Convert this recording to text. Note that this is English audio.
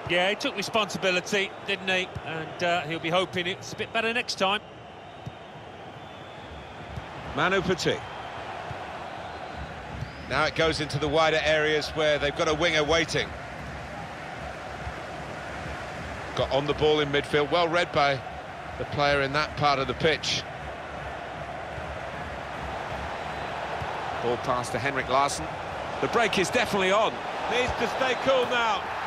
Yeah, he took responsibility, didn't he? And he'll be hoping it's a bit better next time. Manu Petit. Now it goes into the wider areas where they've got a winger waiting. Got on the ball in midfield, well read by the player in that part of the pitch. Ball pass to Henrik Larsson. The break is definitely on. Needs to stay cool now.